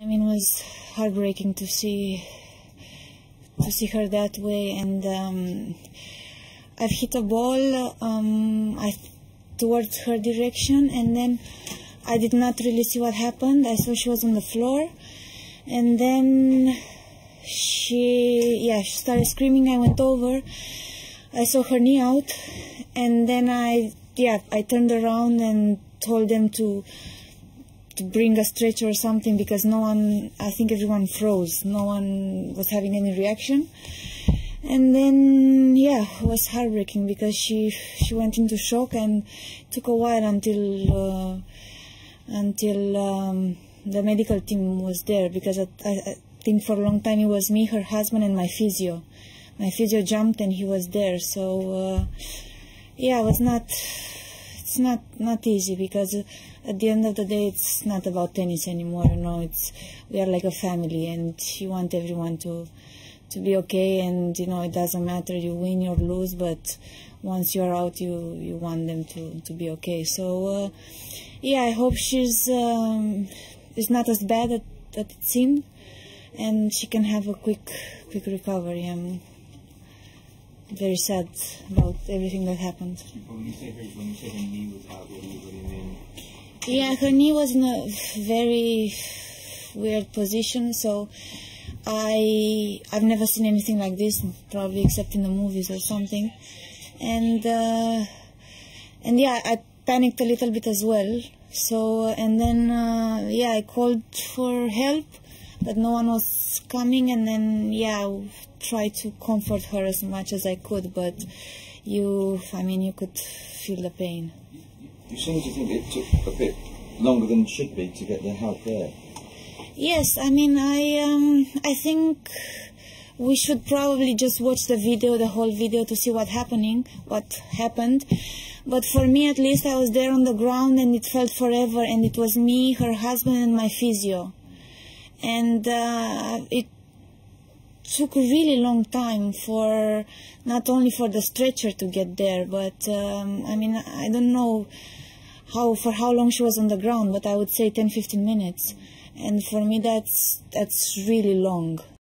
I mean, it was heartbreaking to see her that way, and I've hit a ball towards her direction, and then I did not really see what happened. I saw she was on the floor, and then she started screaming. I went over, I saw her knee out, and then I turned around and told them to bring a stretcher or something, because no one, I think everyone froze. No one was having any reaction. And then, it was heartbreaking because she went into shock, and it took a while until the medical team was there, because I think for a long time it was me, her husband, and my physio. My physio jumped and he was there. So, it was it's not easy, because at the end of the day, it's not about tennis anymore. We are like a family, and you want everyone to be okay, and it doesn't matter you win or lose, but once you're out, you want them to be okay. So I hope she's it's not as bad that it seemed, and she can have a quick recovery. I'm very sad about everything that happened. When you say her knee was out, what do you mean? Yeah, her knee was in a very weird position, so I've never seen anything like this, probably except in the movies or something. And I panicked a little bit as well. So, and then I called for help, but no one was coming, and then I tried to comfort her as much as I could, but you could feel the pain. You seem to think it took a bit longer than it should be to get the help there. Yes, I think we should probably just watch the whole video, to see what happened. But for me, at least, I was there on the ground, and it felt forever, and it was me, her husband, and my physio. And it took a really long time for, not only for the stretcher to get there, but I don't know for how long she was on the ground, but I would say 10-15 minutes. And for me, that's really long.